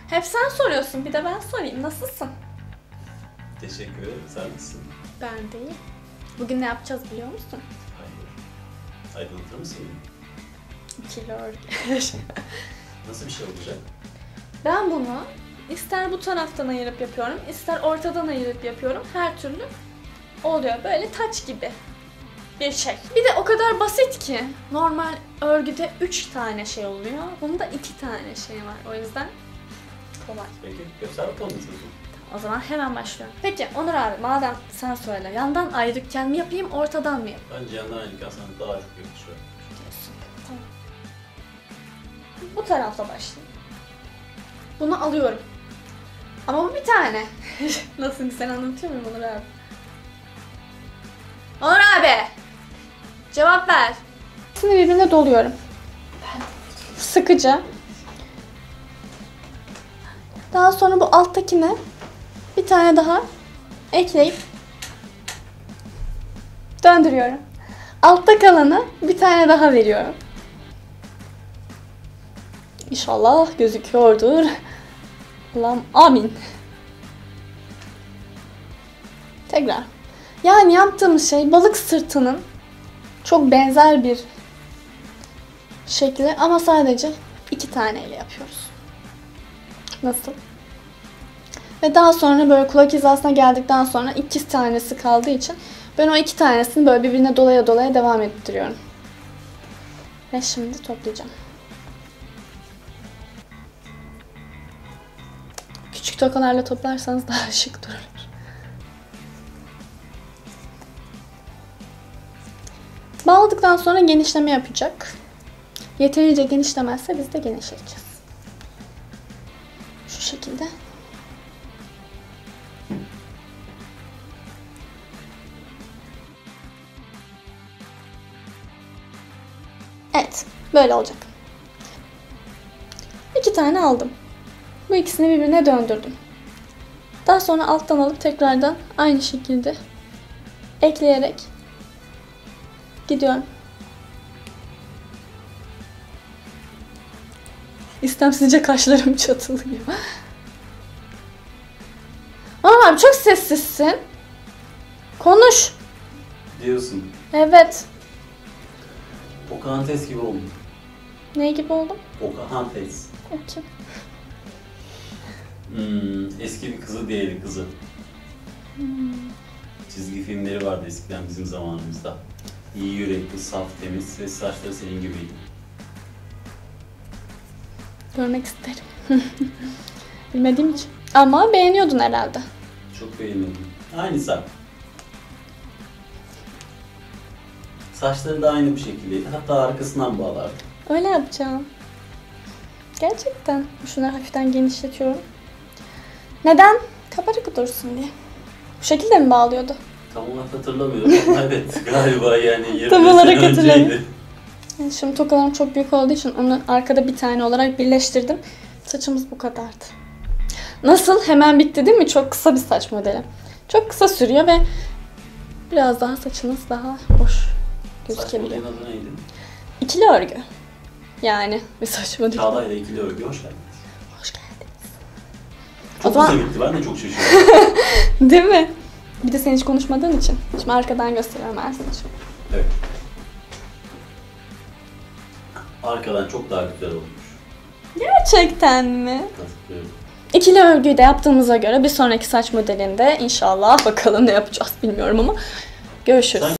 Hep sen soruyorsun, bir de ben sorayım. Nasılsın? Teşekkür ederim. Sen nasılsın? Ben de iyi. Bugün ne yapacağız biliyor musun? Hayır. Aydınlatır mısın beni? İkili örgü. Nasıl bir şey olacak? Ben bunu ister bu taraftan ayırıp yapıyorum, ister ortadan ayırıp yapıyorum. Her türlü oluyor. Böyle taç gibi bir şey. Bir de o kadar basit ki. Normal örgüde 3 tane şey oluyor. Bunda 2 tane şey var. O yüzden kolay. Peki göster bakalım nasıl. O zaman hemen başlıyorum. Peki Onur abi, madem sen söyle. Yandan ayrıkken mi yapayım, ortadan mı yapayım? Bence yandan aynı sana daha çok yakışıyor. Diyorsun. Tamam. Bu tarafla başlayayım. Bunu alıyorum. Ama bu bir tane. Nasıl güzel anlatıyor muyum Onur abi? Onur abi! Cevap ver. İkisini birbirine doluyorum. Sıkıca. Daha sonra bu alttakine bir tane daha ekleyip döndürüyorum. Altta kalanı bir tane daha veriyorum. İnşallah gözüküyordur. Allah'ım amin. Tekrar. Yani yaptığımız şey balık sırtının çok benzer bir şekli ama sadece 2 taneyle yapıyoruz. Nasıl? Ve daha sonra böyle kulak hizasına geldikten sonra 2 tanesi kaldığı için ben o 2 tanesini böyle birbirine dolaya dolaya devam ettiriyorum. Ve şimdi toplayacağım. Küçük tokalarla toplarsanız daha şık durur. Bağladıktan sonra genişleme yapacak. Yeterince genişlemezse biz de genişleteceğiz. Şu şekilde. Evet, böyle olacak. 2 tane aldım. Bu ikisini birbirine döndürdüm. Daha sonra alttan alıp tekrardan aynı şekilde ekleyerek gidiyorum. İstemsizce kaşlarım çatılıyor. Abi çok sessizsin. Konuş. Diyorsun. Evet. Pocahontas gibi oldun. Ne gibi oldum? Pocahontas. O kim? Eski bir kızı diğeri kızı. Çizgi filmleri vardı eskiden bizim zamanımızda. İyi yürekli, saf, temiz ve saçları senin gibiydi. Görmek isterim. Bilmediğim için. Ama beğeniyordun herhalde. Çok beğeniyordum. Aynı sen. Saçları da aynı bir şekildeydi. Hatta arkasından bağlardı. Öyle yapacağım. Gerçekten. Şunları hafiften genişletiyorum. Neden? Kabarık dursun diye. Bu şekilde mi bağlıyordu? Tam olarak hatırlamıyorum ama evet galiba yani 20 Tam olarak sene hatırlamıyorum. önceydi. Yani şimdi tokalarım çok büyük olduğu için onu arkada bir tane olarak birleştirdim. Saçımız bu kadardı. Nasıl? Hemen bitti değil mi? Çok kısa bir saç modeli. Çok kısa sürüyor ve biraz daha saçınız daha hoş Saç gözükebiliyor. modelin adı neydi? İkili örgü. Yani bir saç modeli. Çağla'yla ikili örgü hoş geldiniz. Hoş geldiniz. Çok O zaman- kısa bitti ben de çok şaşırdım. Değil mi? Bir de sen hiç konuşmadığın için. Şimdi arkadan gösteriyorum ben saçımı. Evet. Arkadan çok daha güzel olmuş. Gerçekten mi? Katılıyorum. İkili örgüyü de yaptığımıza göre bir sonraki saç modelinde inşallah bakalım ne yapacağız bilmiyorum ama görüşürüz. Sen